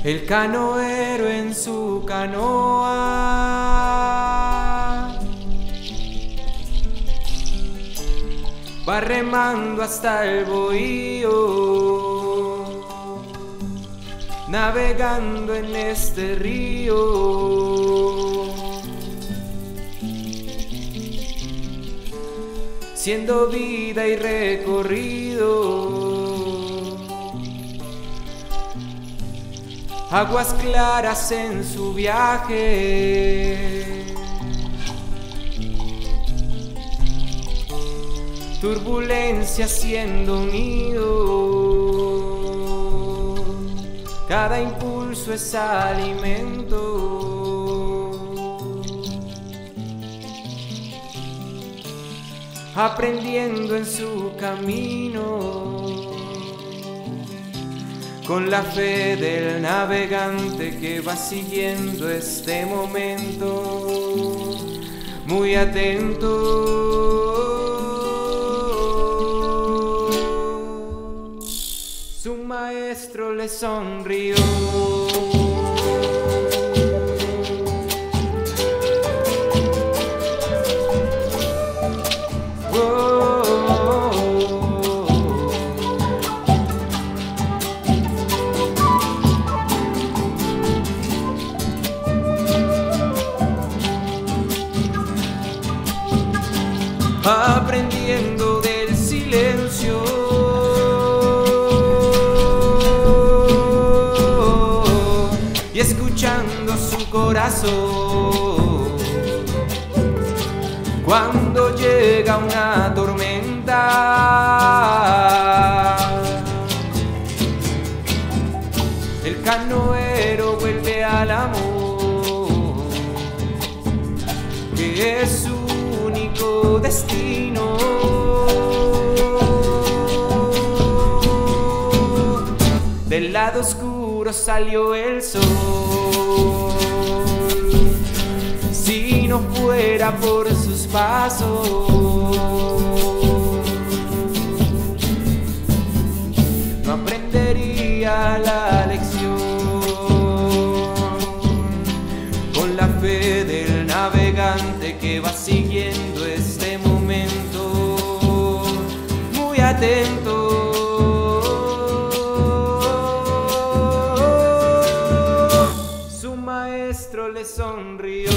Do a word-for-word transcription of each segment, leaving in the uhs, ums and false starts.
El canoero en su canoa va remando hasta el bohío, navegando en este río, siendo vida y recorrido. Aguas claras en su viaje, turbulencia siendo unido, cada impulso es alimento, aprendiendo en su camino, con la fe del navegante que va siguiendo este momento, muy atento. Su maestro le sonrió. Aprendiendo del silencio, y escuchando su corazón. Cuando llega una tormenta, el canoero vuelve al amor, que es su único destino. Del lado oscuro salió el sol. Si no fuera por sus pasos, no aprendería la lección. Con la fe del navegante que va siguiendo este momento, muy atento. Su maestro le sonrió.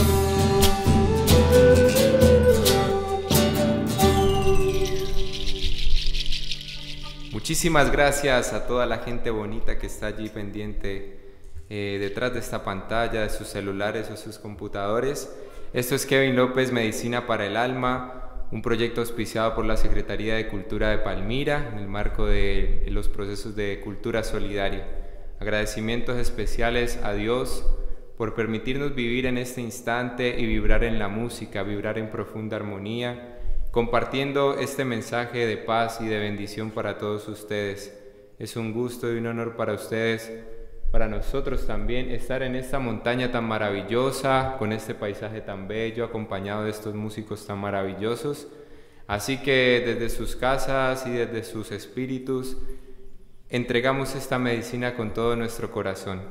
Muchísimas gracias a toda la gente bonita que está allí pendiente eh, detrás de esta pantalla, de sus celulares o sus computadores. Esto es Kevin López, Medicina para el Alma, un proyecto auspiciado por la Secretaría de Cultura de Palmira en el marco de los procesos de cultura solidaria. Agradecimientos especiales a Dios por permitirnos vivir en este instante y vibrar en la música, vibrar en profunda armonía, compartiendo este mensaje de paz y de bendición para todos ustedes. Es un gusto y un honor para ustedes, para nosotros también, estar en esta montaña tan maravillosa, con este paisaje tan bello, acompañado de estos músicos tan maravillosos. Así que desde sus casas y desde sus espíritus, entregamos esta medicina con todo nuestro corazón.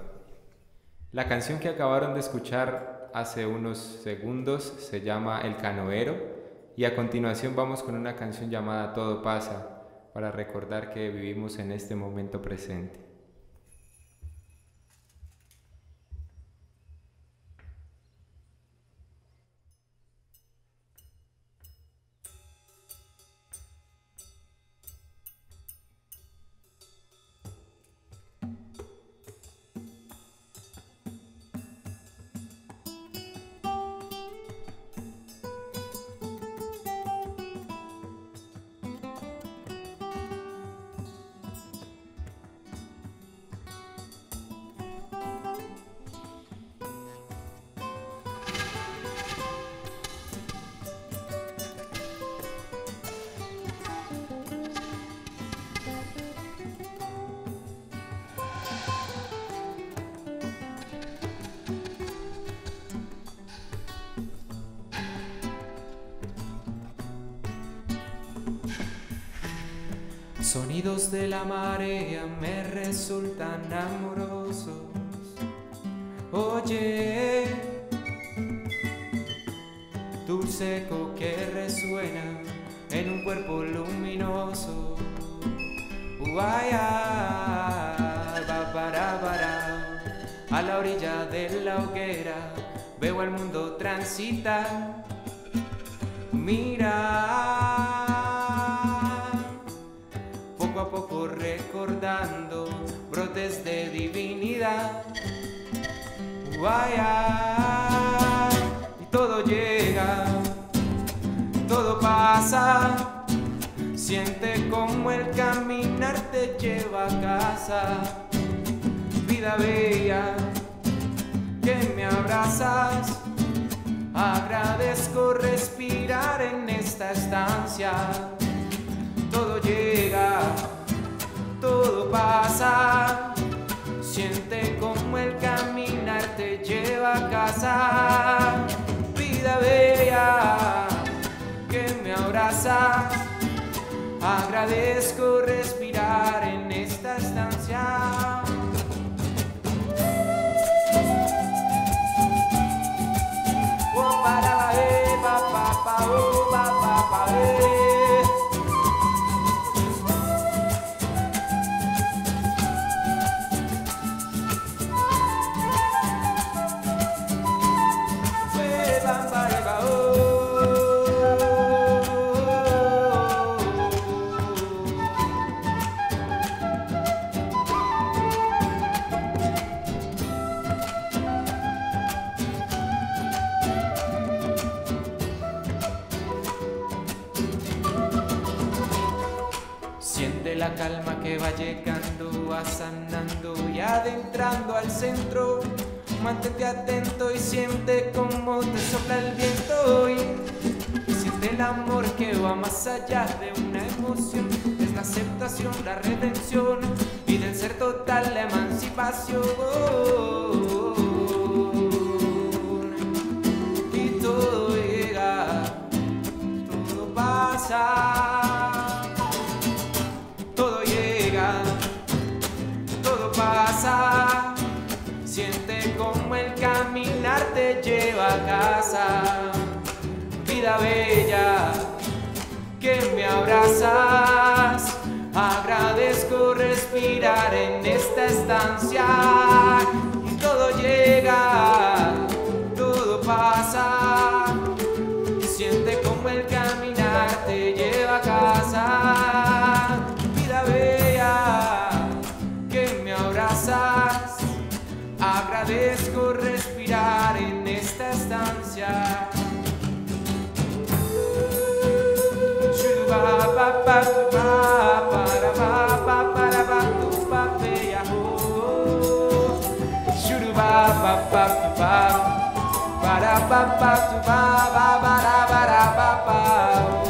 La canción que acabaron de escuchar hace unos segundos se llama El Canoero, y a continuación vamos con una canción llamada Todo pasa, para recordar que vivimos en este momento presente. Sonidos de la marea me resultan amorosos, Oye, dulce eco que resuena en un cuerpo luminoso. Uaya, ba, para, para, a la orilla de la hoguera veo al mundo transitar. Mira, poco a poco recordando brotes de divinidad. Uaya, y todo llega, todo pasa. Siente como el caminar te lleva a casa. Vida bella que me abrazas, agradezco respirar en esta estancia. Todo llega, todo pasa. Siente como el caminar te lleva a casa. Vida bella que me abrazas, agradezco respirar en esta estancia. Oh, para, eh, pa, pa, pa, oh, pa, pa, pa, eh. Eh, pa, pa, eh, pa, oh. Siente la calma que va llegando, asanando y adentrando al centro. Mantente atento y siente cómo te sopla el viento. Y siente el amor que va más allá de una emoción. Es la aceptación, la redención y del ser total la emancipación. Y todo llega, todo pasa. Todo llega, todo pasa. Siente como el caminar te lleva a casa. Vida bella que me abrazas, agradezco respirar en esta estancia. Y todo llega, todo pasa. Siente como el caminar te lleva a casa. Vida bella que me abrazas, agradezco respirar en esta estancia. Shuba pa pa pa para pa pa para pa tu pa pe ya ho. Shuba pa pa pa para pa pa tu pa ba para para pa pa.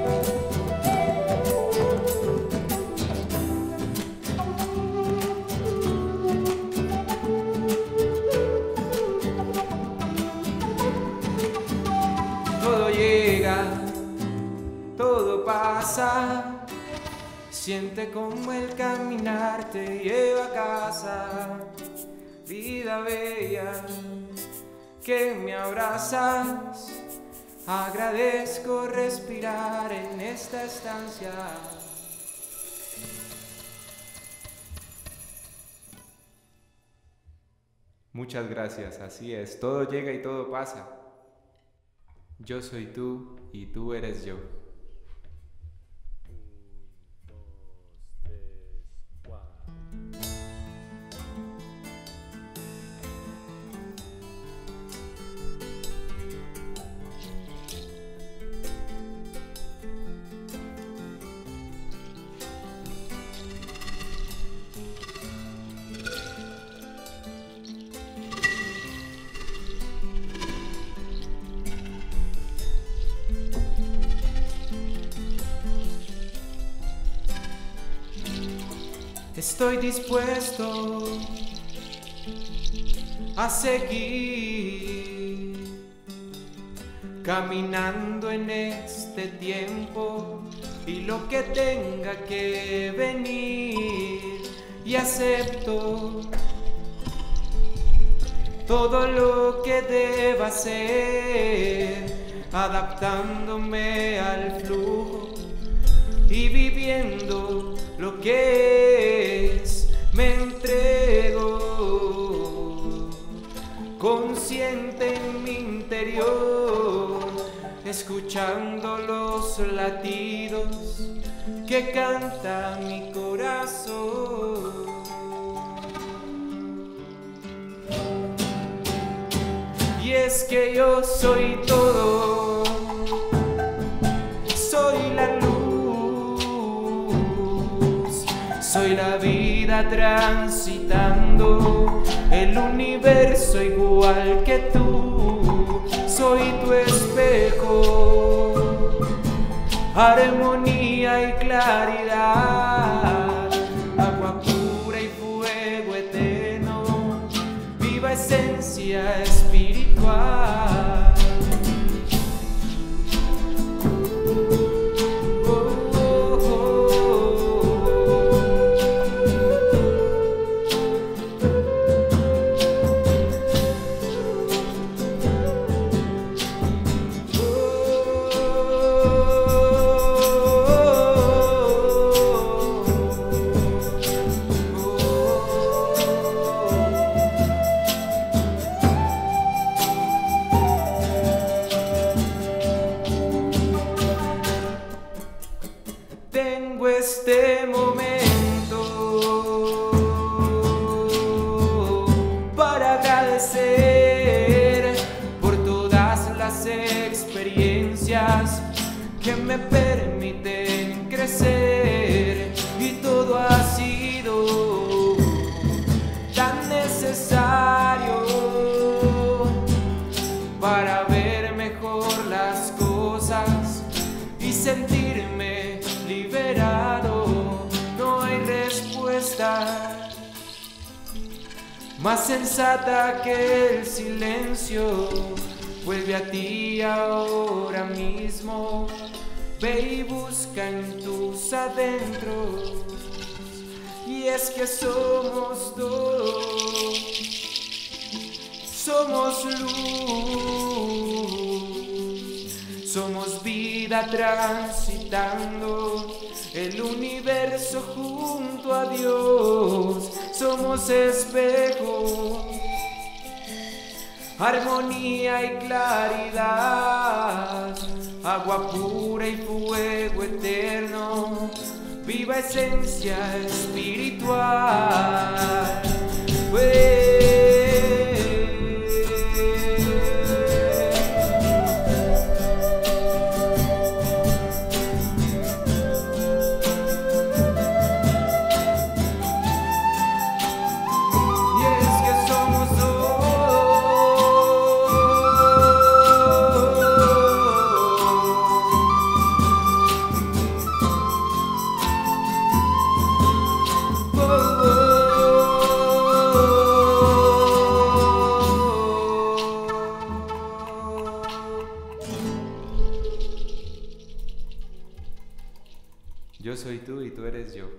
Todo llega, todo pasa. Siente como el caminar te lleva a casa. Vida bella que me abrazas, agradezco respirar en esta estancia. Muchas gracias, así es, todo llega y todo pasa. Yo soy tú y tú eres yo. Estoy dispuesto a seguir caminando en este tiempo y lo que tenga que venir, y acepto todo lo que deba hacer, adaptándome al flujo y viviendo lo que es, me entrego, consciente en mi interior, escuchando los latidos que canta mi corazón. Y es que yo soy todo, soy la luz, soy la vida transitando el universo igual que tú, soy tu espejo, armonía y claridad, agua pura y fuego eterno, viva esencia espiritual. Tengo este momento para agradecer por todas las experiencias que me permiten crecer, y todo ha sido tan necesario para ver mejor las cosas y sentirme liberado. No hay respuesta más sensata que el silencio. Vuelve a ti ahora mismo, ve y busca en tus adentros. Y es que somos dos, somos luz, somos vida transitando el universo junto a Dios, somos espejo, armonía y claridad, agua pura y fuego eterno, viva esencia espiritual. Yo soy tú y tú eres yo.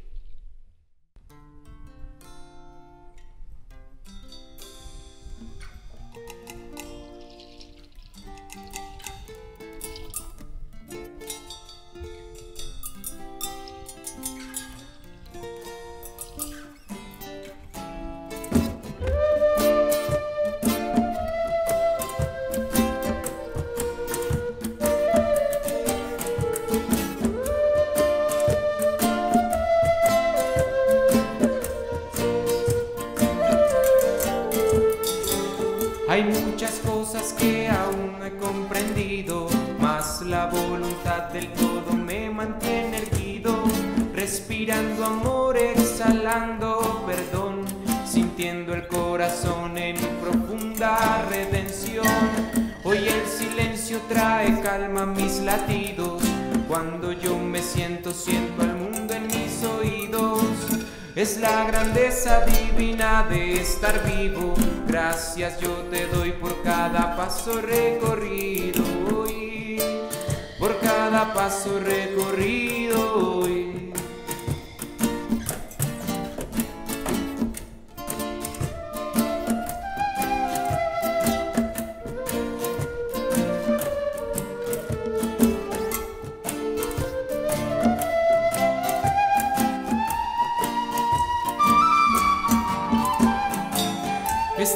Hay muchas cosas que aún no he comprendido, mas la voluntad del todo me mantiene erguido, respirando amor, exhalando perdón, sintiendo el corazón en profunda redención. Hoy el silencio trae calma a mis latidos, cuando yo me siento, siento al mundo en mis oídos. Es la grandeza divina de estar vivo, gracias yo te doy por cada paso recorrido hoy, por cada paso recorrido hoy.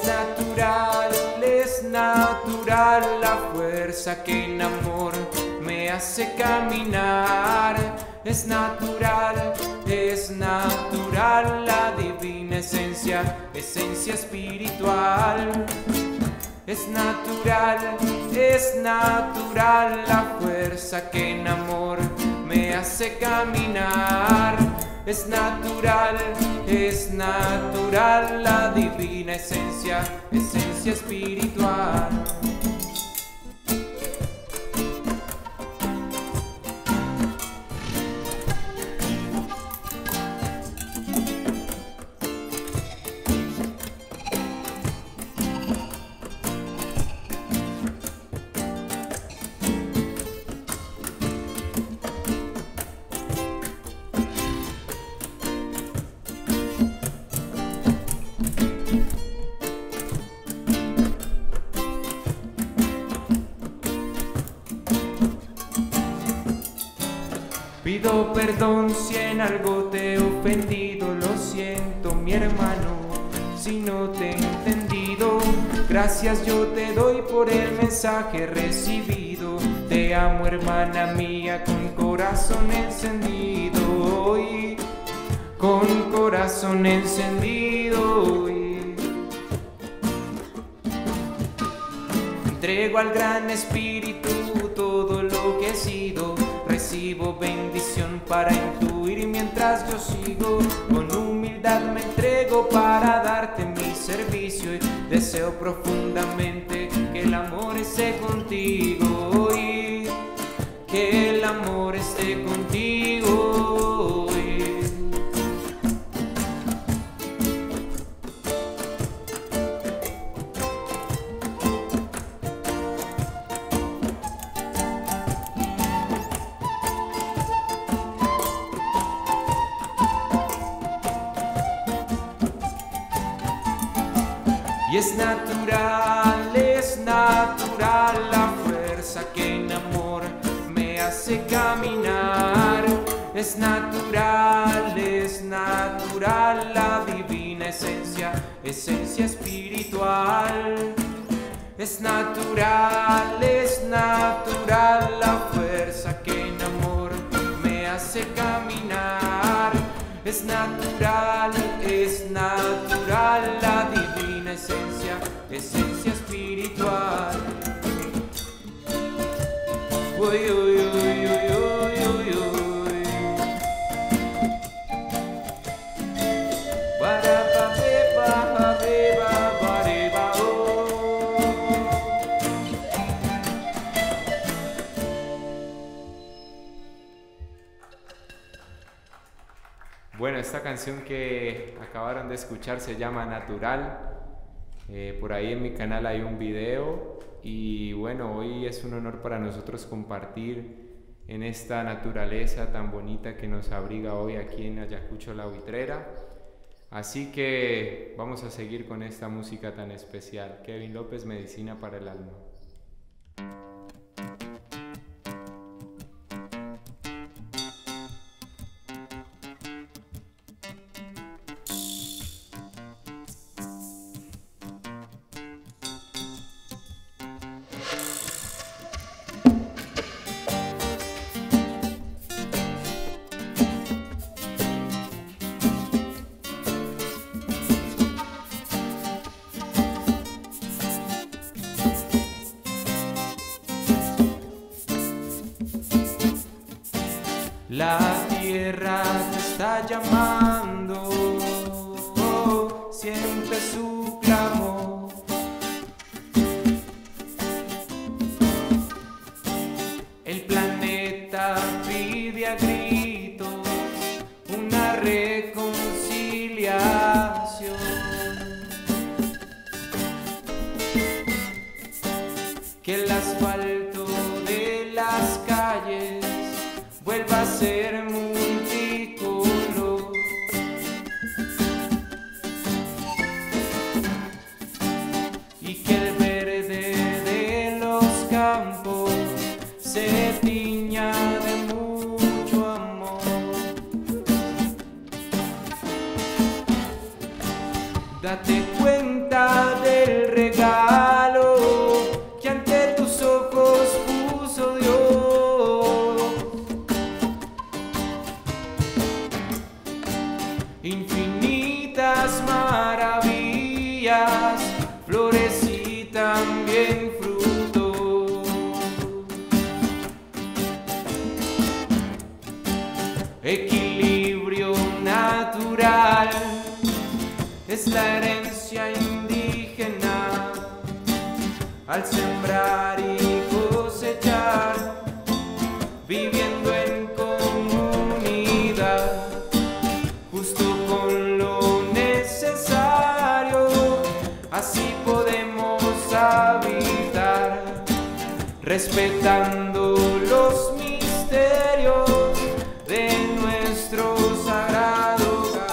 natural, es natural la fuerza que en amor me hace caminar. Es natural, es natural la divina esencia, esencia espiritual. Es natural, es natural la fuerza que en amor me hace caminar. Es natural, es natural la divina esencia, esencia espiritual. Pido perdón si en algo te he ofendido, lo siento mi hermano, si no te he entendido. Gracias yo te doy por el mensaje recibido. Te amo hermana mía con corazón encendido y con corazón encendido. Y entrego al gran espíritu todo lo que he sido. Recibo bendición para intuir mientras yo sigo. Con humildad me entrego para darte mi servicio y deseo profundamente que el amor esté contigo y que el amor esté contigo. Y Y es natural, es natural la fuerza que en amor me hace caminar. Es natural, es natural la divina esencia, esencia espiritual. Es natural, es natural la fuerza que en amor me hace caminar. Es natural, es natural la divina esencia, esencia espiritual. Uy, uy, uy, uy, uy, uy, uy. Barababeba, beba, bareba, oh. Bueno, esta canción que acabaron de escuchar se llama Natural. Eh, por ahí en mi canal hay un video y bueno, hoy es un honor para nosotros compartir en esta naturaleza tan bonita que nos abriga hoy aquí en Ayacucho La Buitrera. Así que vamos a seguir con esta música tan especial. Kevin López, Medicina para el Alma. La tierra te está llamando, oh, siempre su clamor. El planeta pide a gritos una reconciliación. Que el asfalto de las calles vuelva a ser multicolor. Y que el verde de los campos se tiña de mucho amor. Date cuenta de regalo que ante tus ojos puso Dios. Infinitas maravillas, flores y también frutos. Equilibrio natural es la herencia indígena al sembrar y cosechar, viviendo en comunidad, justo con lo necesario, así podemos habitar, respetando los misterios de nuestro sagrado hogar.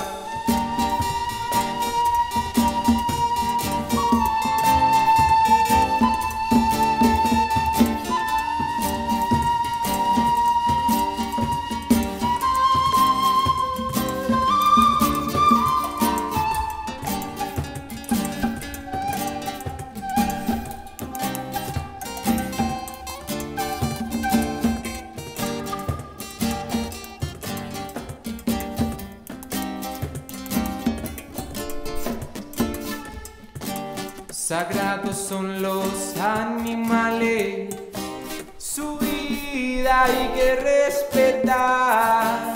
Sagrados son los animales, su vida hay que respetar.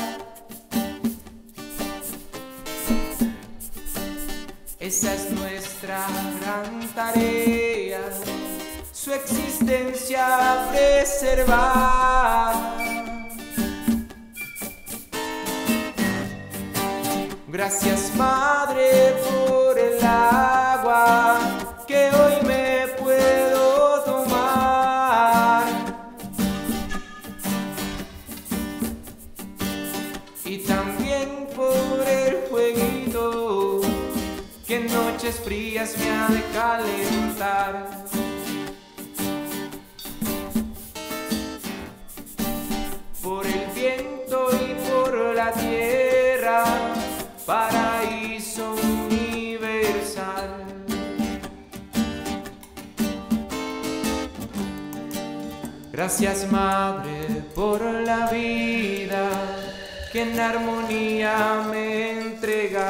Esa es nuestra gran tarea, su existencia preservar. Gracias, Madre, por el agua que hoy me puedo tomar, y también por el fueguito que en noches frías me ha de calentar. Por el viento y por la tierra, paraíso universal. Gracias, Madre, por la vida que en armonía me entrega.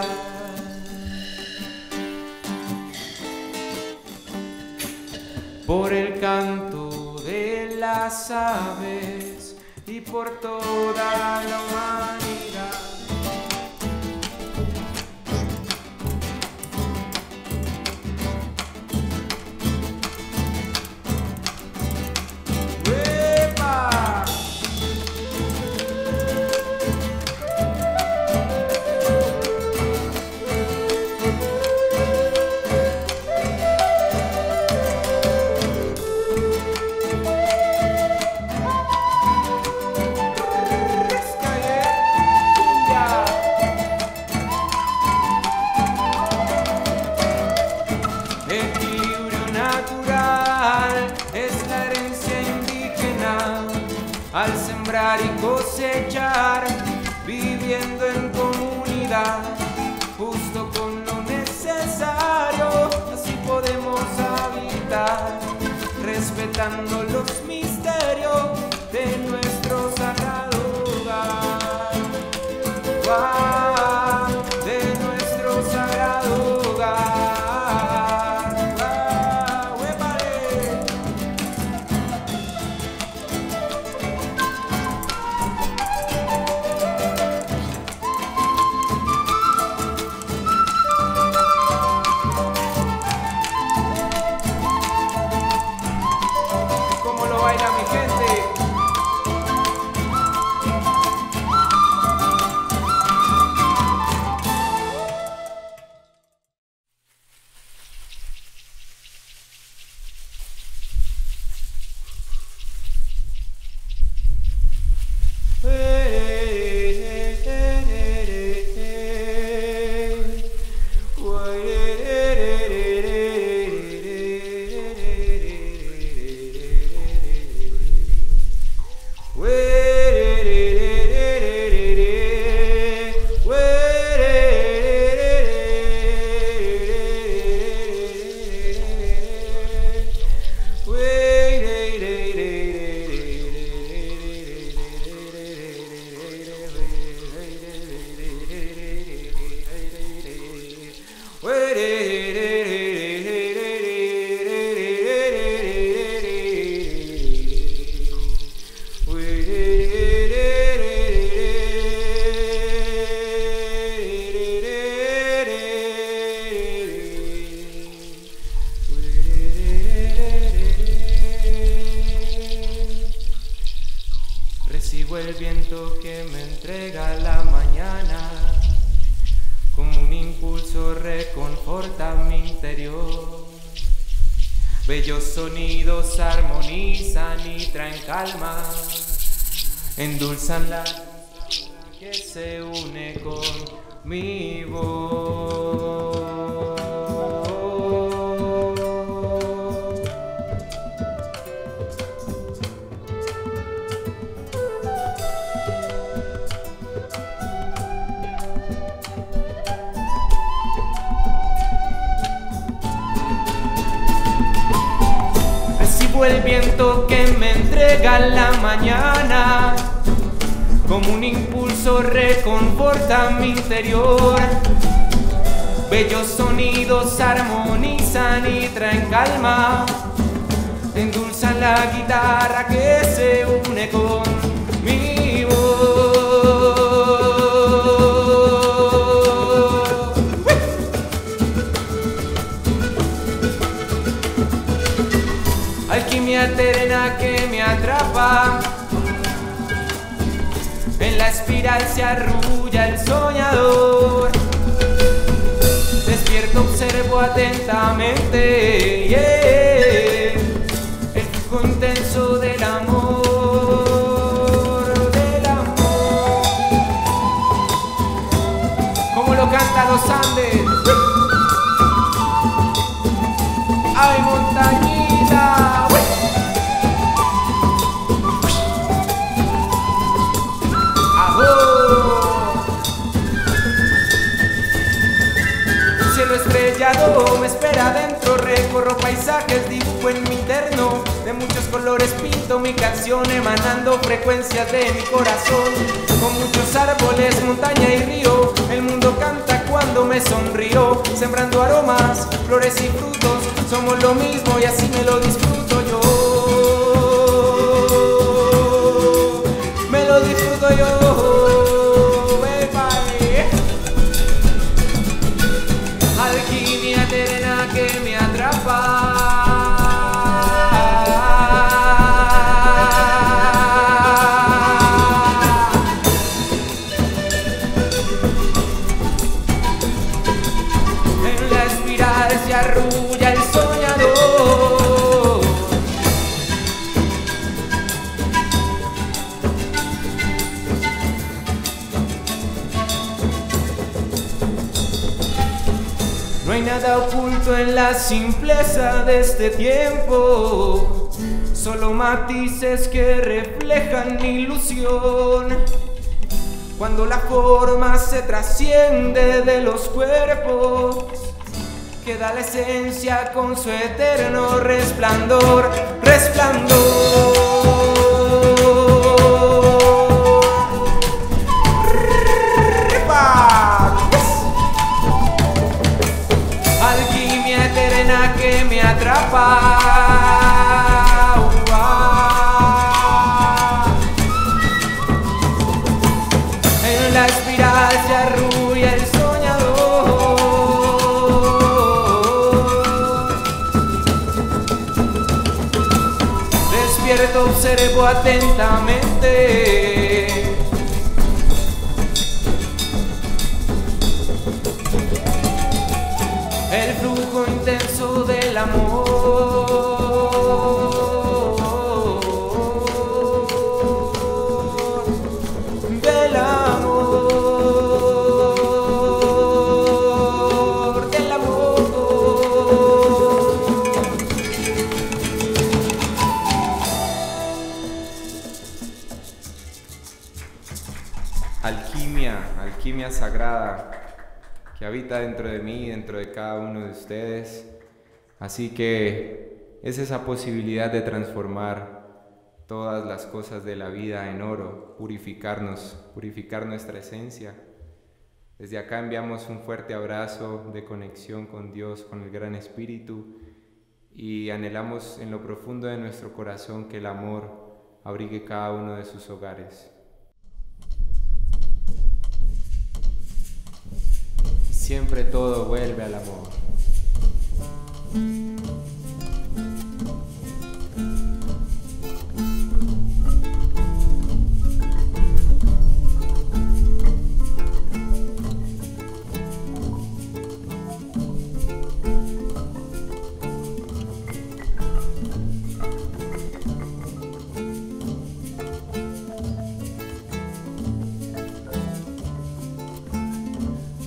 Por el canto de las aves y por toda la humanidad. Al sembrar y cosechar, viviendo en comunidad, justo con lo necesario, así podemos habitar, respetando los misterios de nuestro sagrado hogar. ¡Wow! De nuestro sagrado hogar. viento que me entrega la mañana, como un impulso reconforta mi interior. Bellos sonidos armonizan y traen calma, endulzan la que se une con mi voz. Recibo el viento que me entrega la mañana, como un impulso reconforta mi interior. Bellos sonidos armonizan y traen calma, endulzan la guitarra que se une con mi voz. Alquimia eterna que me atrapa, en la espiral se arrulla el soñador. Despierto, observo atentamente, yeah, el flujo intenso del amor, del amor. Como lo cantan los Andes. ¡Ay, montañita! Cielo estrellado me espera adentro, recorro paisajes, dibujo en mi interno, de muchos colores pinto mi canción, emanando frecuencias de mi corazón. Con muchos árboles, montaña y río, el mundo canta cuando me sonrío, sembrando aromas, flores y frutos, somos lo mismo y así me lo disfruto yo. Me lo disfruto yo. Alquimia eterna que me atrapa, en la espiral se arrulla el soñador. No hay nada oculto en la simpleza de este tiempo, solo matices que reflejan mi ilusión. Cuando la forma se trasciende de los cuerpos, queda la esencia con su eterno resplandor, resplandor. Alquimia eterna que me atrapa, en la espiral se arrulla el soñador. Despierto, observo atentamente, el flujo intenso del amor, del amor, del amor. Alquimia, alquimia sagrada que habita dentro de mí, dentro de cada uno de ustedes. Así que es esa posibilidad de transformar todas las cosas de la vida en oro, purificarnos, purificar nuestra esencia. Desde acá enviamos un fuerte abrazo de conexión con Dios, con el Gran Espíritu, y anhelamos en lo profundo de nuestro corazón que el amor abrigue cada uno de sus hogares. Siempre todo vuelve al amor.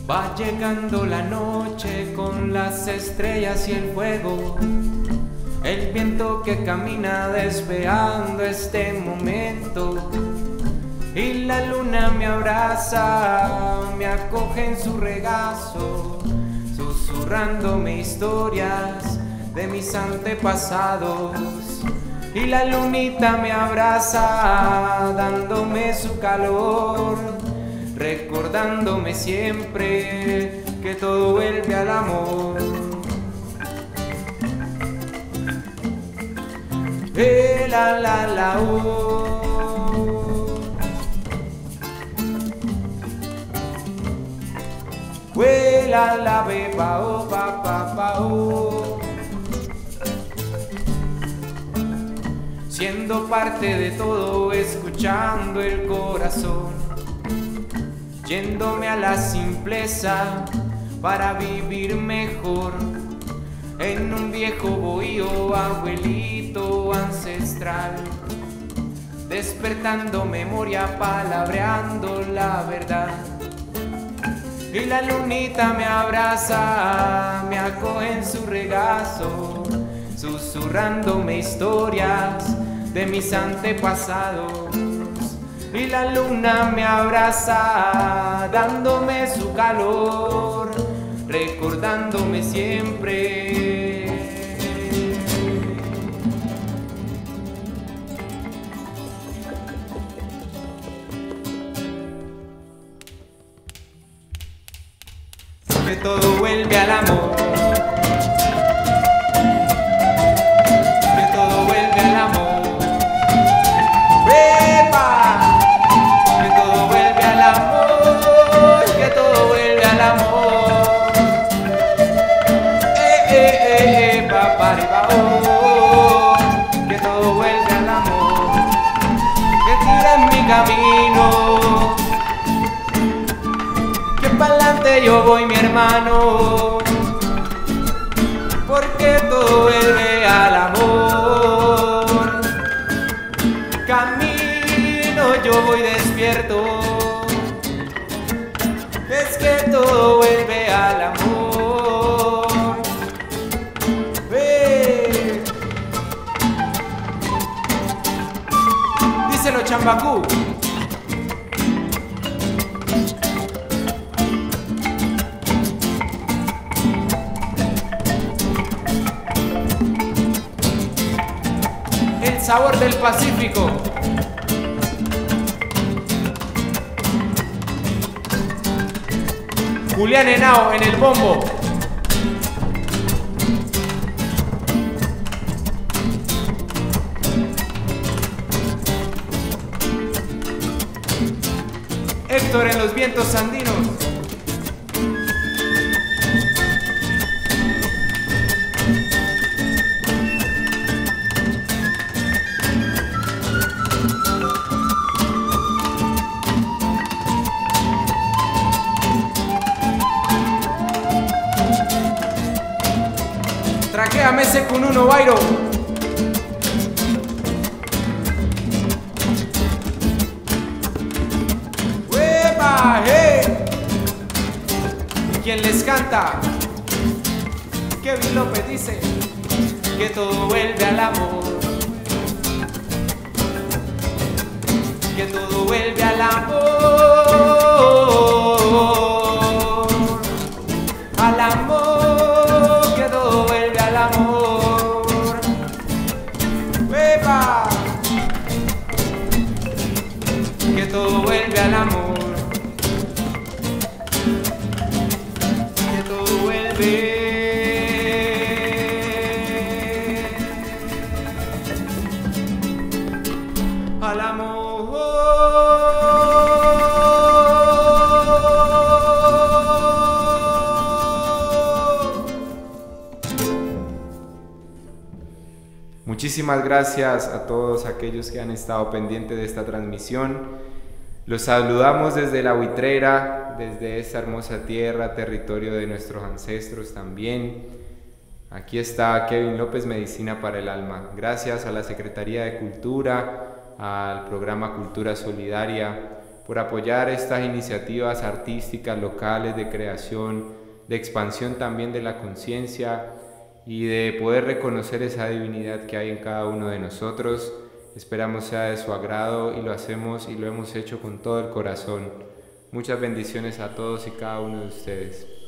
Va llegando la noche con las estrellas y el fuego, el viento que camina despeando este momento, y la luna me abraza, me acoge en su regazo, susurrándome historias de mis antepasados. Y la lunita me abraza, dándome su calor, recordándome siempre que todo vuelve al amor. Eh, la la la oh. Eh, la la be pa oh pa pa pa oh. Siendo parte de todo, escuchando el corazón, yéndome a la simpleza para vivir mejor, en un viejo bohío, abuelito ancestral, despertando memoria, palabreando la verdad. Y la lunita me abraza, me acoge en su regazo, susurrándome historias de mis antepasados. Y la luna me abraza, dándome su calor, recordándome siempre. Que todo vuelve al amor. Que todo vuelve al amor, que tira en mi camino, que pa'lante yo voy, mi hermano, porque todo vuelve al amor. Camino, yo voy despierto, es que todo vuelve al amor. Díselo, Chambacú. El sabor del Pacífico. Julián Henao en el bombo. Héctor en los vientos andinos. Traquéame ese con uno, Bairo. ¡Uepa! ¡Hey! ¿Quién les canta? Kevin López dice que todo vuelve al amor, que todo vuelve al amor, al amor, que todo vuelve al amor. ¡Epa! Que todo vuelve al amor, que todo vuelve al amor. Muchísimas gracias a todos aquellos que han estado pendientes de esta transmisión. Los saludamos desde La Buitrera, desde esta hermosa tierra, territorio de nuestros ancestros también. Aquí está Kevin López, Medicina para el Alma. Gracias a la Secretaría de Cultura, al programa Cultura Solidaria, por apoyar estas iniciativas artísticas locales de creación, de expansión también de la conciencia y de poder reconocer esa divinidad que hay en cada uno de nosotros. Esperamos sea de su agrado y lo hacemos y lo hemos hecho con todo el corazón. Muchas bendiciones a todos y cada uno de ustedes.